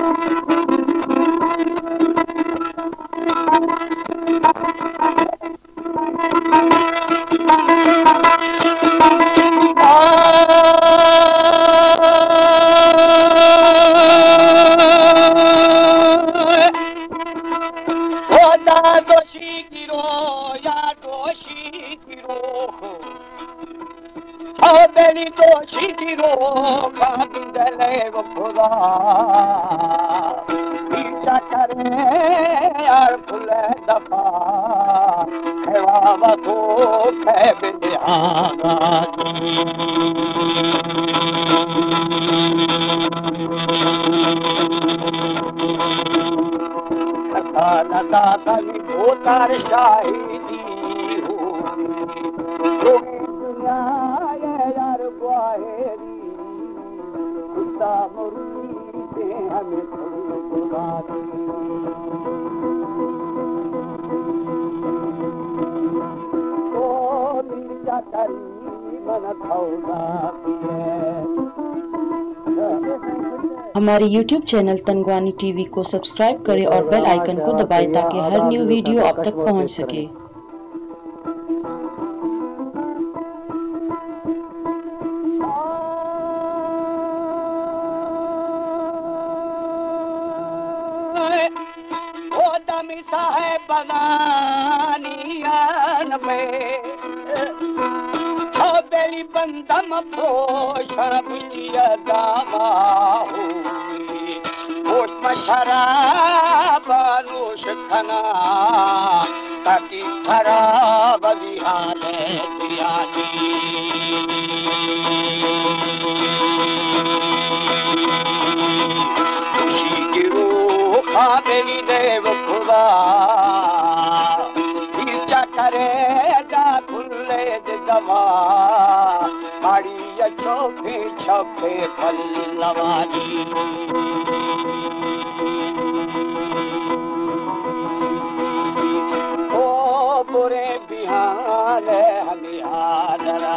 हमारे YouTube channel Tangwani TV को subscribe करें और बेल आइकन को दबाएं ताकि हर न्यू वीडियो आप तक पहुंच सके। बंदम पोषण बुझिया दावा हुई ओट शराब नोश खना ताकि खराब बिहाले दियानी खुशी की रूह मेरी देव खुदा इच्छा करे जा खुले दवा माड़ी चौके छपे पल्लवानी ओ बुरे बिहान हमें आदरा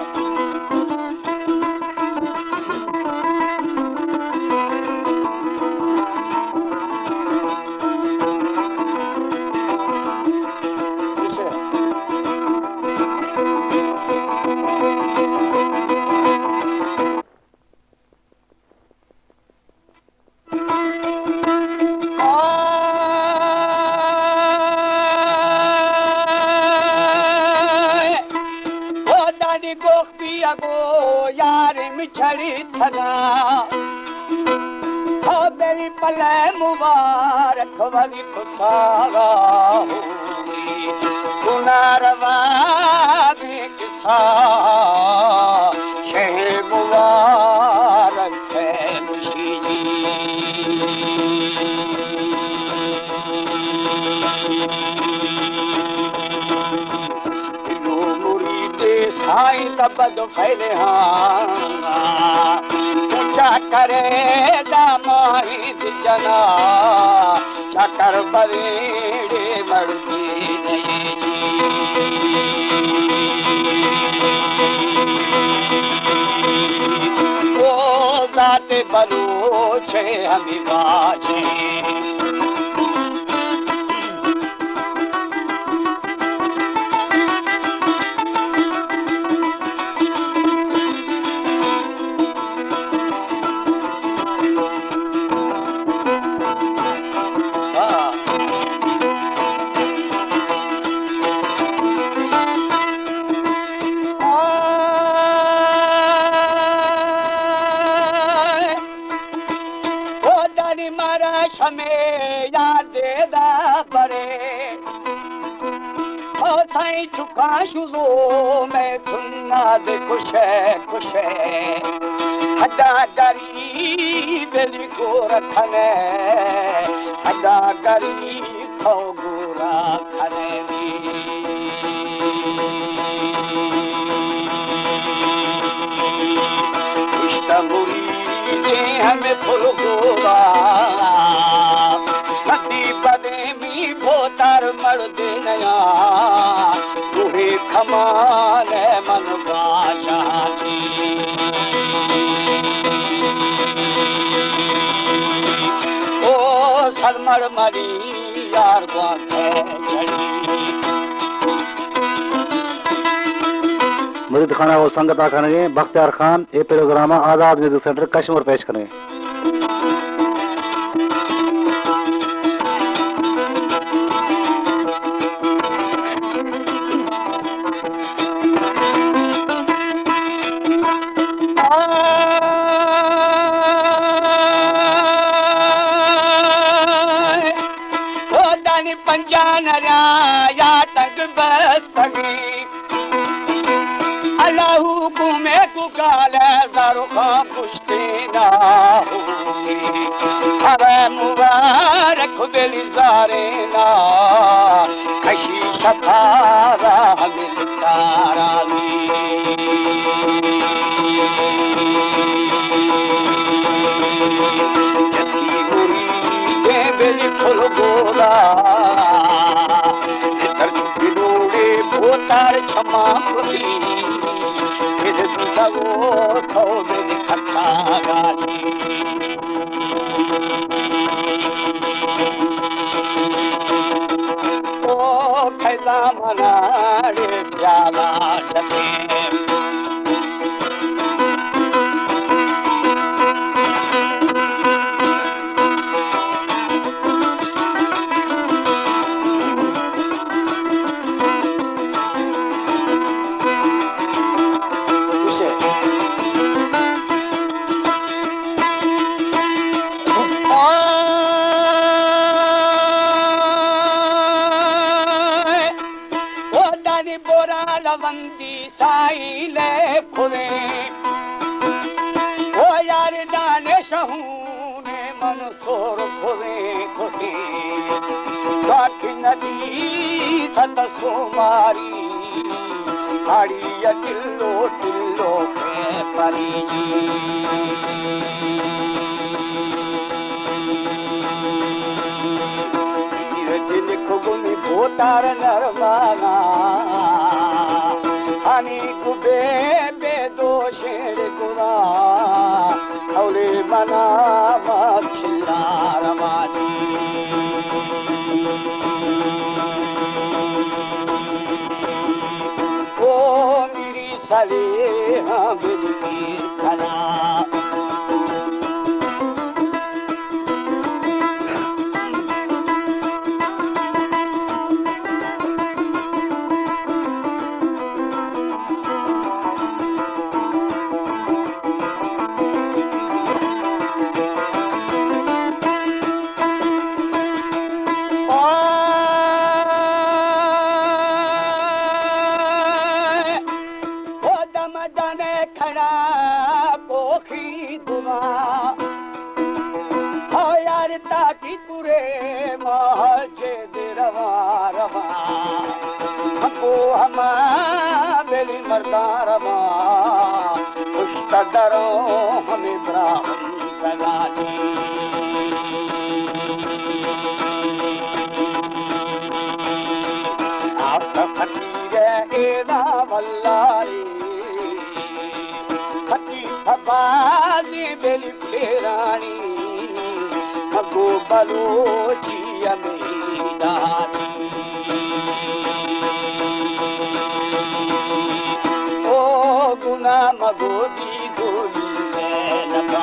छड़ी थना हो मेरी पले मुबारक वाली खुसारा हुई गुनारवा में किसा शे मुबारक है मुशीजी लो मुरीदे साईं तबद फैले हाँ ऊंचा करे दामाही जना चकर बरेड़े मर्दी ओ जाते बलोचे हमें बाजे शुरू में सुनना दे खुश है हड्डा गरीब को रखने हड्डा गरीब को गोरा खने मुरीदे हमें फुल गोरा नदी बदे मी भोतार मर्द नया खमान मन बाजानी सलमर मरी यार मुरीद खाना वो संगत आखने बख्तियार खान ये program Azad music centre Kashmir पेश करें। पंजान या तक बस अल्लाहू घूमे तू काल दारू खां पुष्टि ना हवे मुबारक बेली जारे ना खशी सफारा मिलतारा जती गुरी दे बेली फुल गोरा बोतार क्षमा खुदी इधर दूसरो खो मेरी खट्टा गाली ओ खैला मनाड़े प्याला डके बोरा लवंदी साई ले खुले ओ यार दाने शहूने मन सोर खुले खुशी साथी नदी थत सोमारी हाड़ी टिल्लो टिल्लो के परी खुगुनी बोतार नरमाना हनी गुबे बेदोषेर गुना हौले मना मखिलार मानी ओ मेरी सले हम मेरी खला ताकि तुरे महजे रवा रवा हमको हमा बेली मरदा रवा खुश डरो हमें ब्राह्मण सगानी आप फकीर एदा वल्लाई फकी फबादी बेली फेरानी मगो बलोची अमीदानी ओ गुना मगो दी गोली में लगा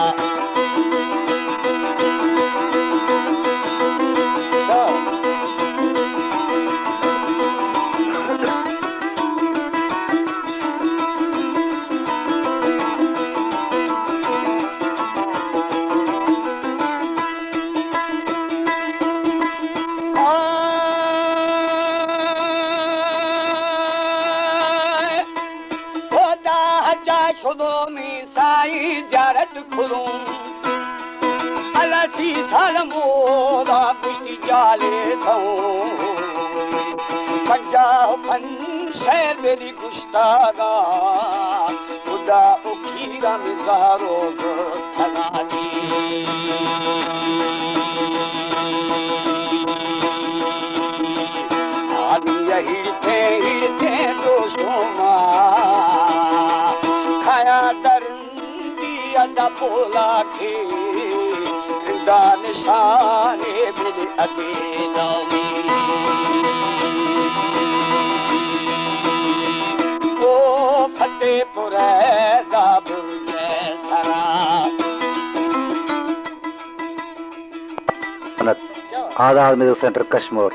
शुदो में साई जारत खुरूं अलसी सालमोदा पुष्टि जाले थो पंजाब फन शहर मेरी गुस्तागा खुदा उखीरा मिजारो सगानी आदि हिड़ते दोस्तों खाया दरंदी अदा पोला के खुदा निशाने मिले अकेला में ओ फतेहपुर दाबुल सरा आजाद म्यूजिक सेंटर कश्मीर।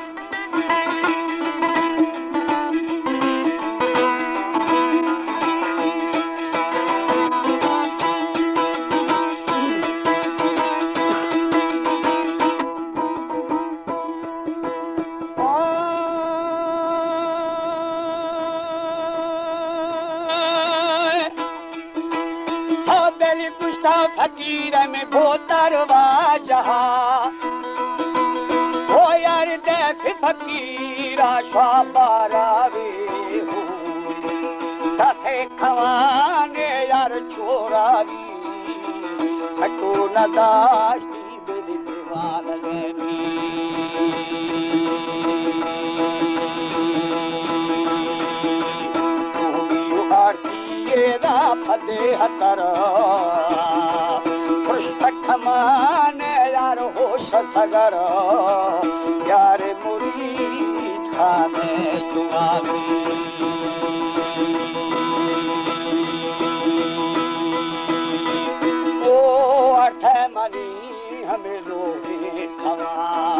फकीर में बोतरवा जहा ओ यार देख फकीरा शाबारावे हो तथे खवाने यार छोरावी हटो नदाशी बेली दीवान लेनी तू आरती दा फदे हतर खमान यार होश सगर यार मुरीद खाने दुआवी ओ अठ मनी हमें रोहे खवा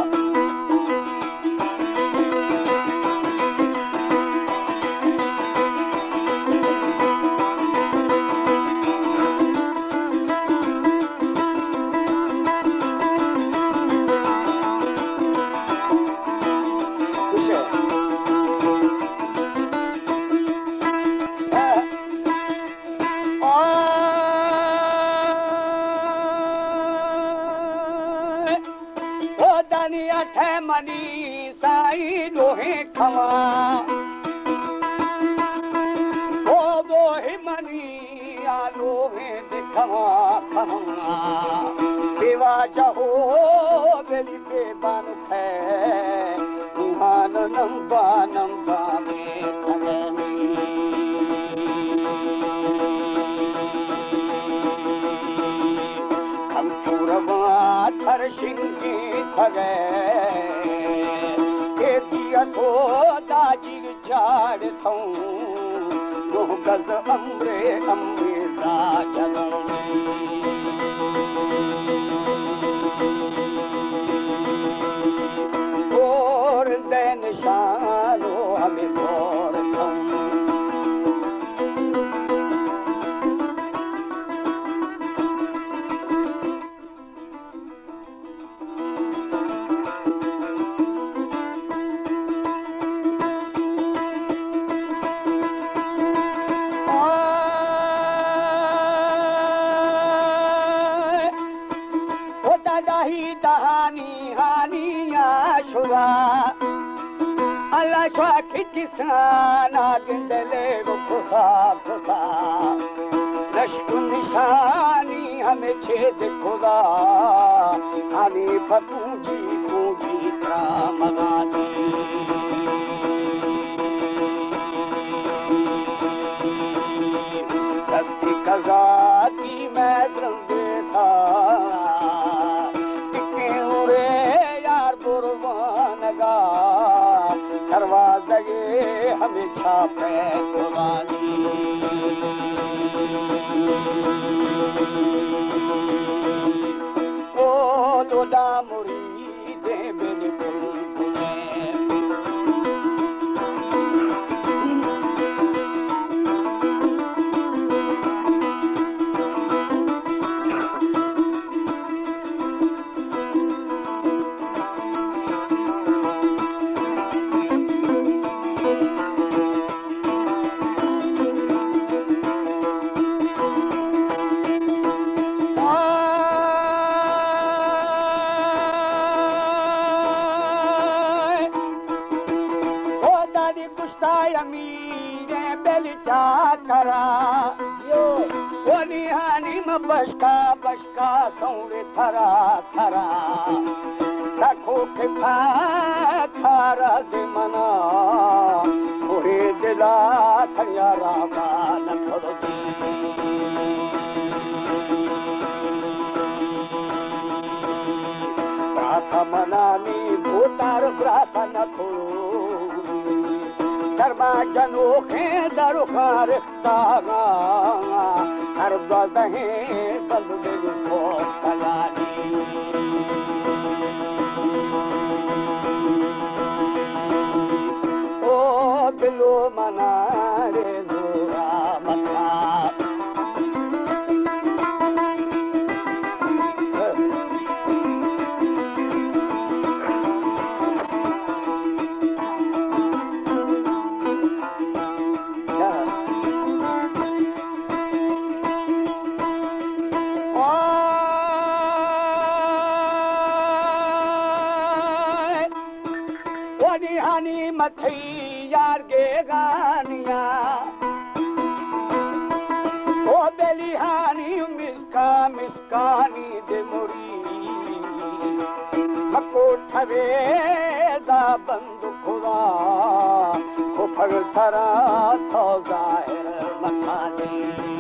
मनी साई दोहे खवा वो ही मनी आलो है दिखवा खवा बेवा जहो बेली बेबान है तुहान नंबा नंबा में तगनी हम चूरवा थर शिंगी थगे तो दाजिर झाड़ थऊं दो गज अमरे अमरे दा और दे निशानो हमें और अल्लाह स्वाखी किसाना गिंदले वो खुदा खुदा लश्क निशानी हमें छेद खुदा हानी फपूजी पूजी रामगानी सत्य कजा की मैं रंगे था करवा दगे हमें छापे कुर्बानी ओ दोदा मुरीदे बिल्कुल बशका बशका सौड़े थरा थरा रखो के खारा दे मना ओहे दिला थया रागा नखरो मनानी भूतार प्रासन धर्मा जनोखे दरुखार तागा हर दहे बंदिल को कलानी ओ बिलो मना रे जोरा मथा हानी मथई यार गे गानिया ओ बेली हानी मिसका मिसकानी दे मुरी मको ठवे दा बंद खुदा को फल थरा थो जाहिर मखानी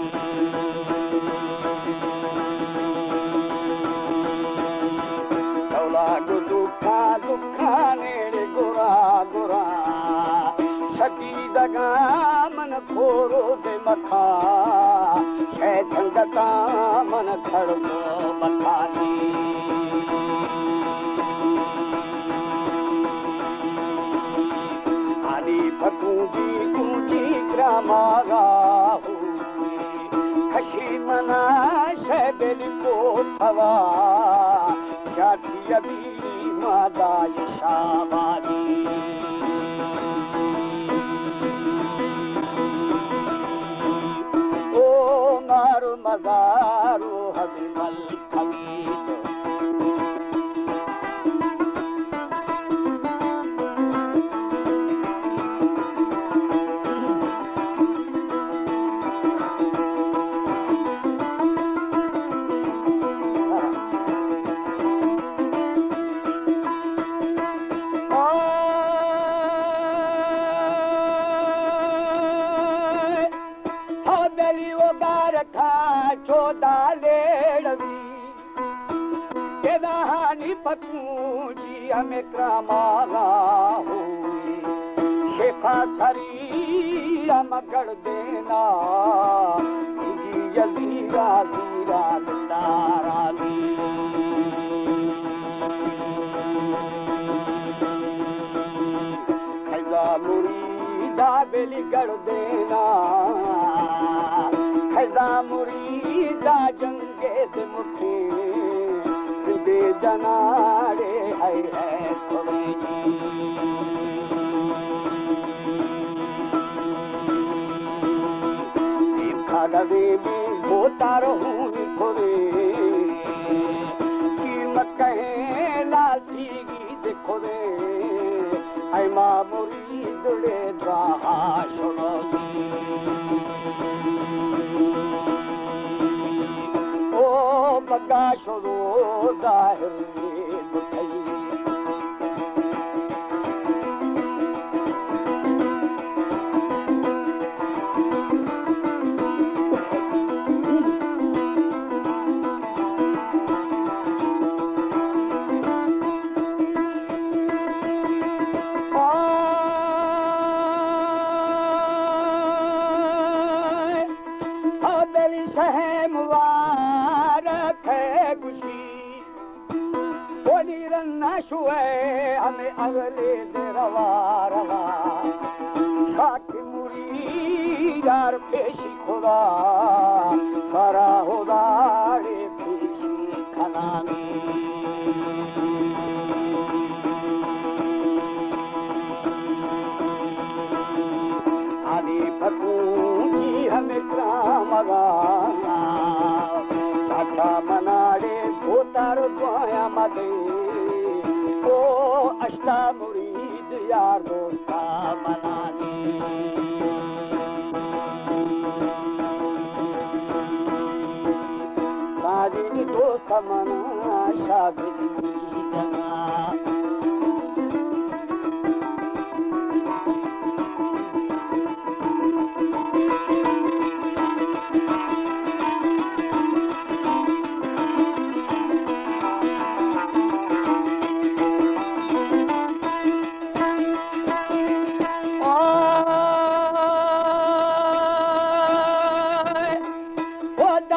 दुखा दुखा नेड़े गुरा गुरा सती दगा मन खोरो दे मखा छे झंगता मन खड़ो मखानी आली फकूजी कुंजी ग्रामागा खशी मना शे बेली को थवा जाती अभी मादा यशावादी ओ मारो मजारो हबीबल खमीद पतूजी हमें क्रमाला हुई शेखा थरी हम गढ़ देना यजीरा जीरा तारानी खैजा मुरीदा बेली गढ़ देना खैजा मुरीदा जंगे दे मुठे दे जनाड़े है थोड़ी खाड़े में होता रहूं थोड़े कीमत कहे लालची देखो रे ऐ माँ मुरीद रे रहा बगा छोड़ो जाहिर हमें अगले रवा रवा साथी मुरी यार पेशी खुदा सारा होदारे पेशी खनामी आली फकूजी हमें क्रामगा साथा मनाड़े धोतार द्वाया मदे ओ अष्टा मुरीद यार दोस्ता मनानी साजी दोस्त मना शादी जना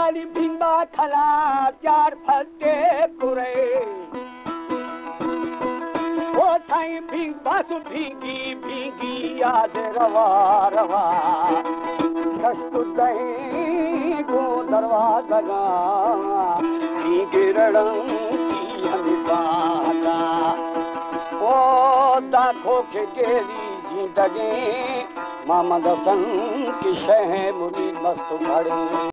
साली भिंगा खला चार फटे पुरे ओ साईं भिंगा तू भीगी भीगी याद रवा रवा कष्ट दही गो दरवाजा गिरण की हमें बाता ओ दाखो के गेली जिंदगी मामा दसन की शह मुरी मस्त खड़ी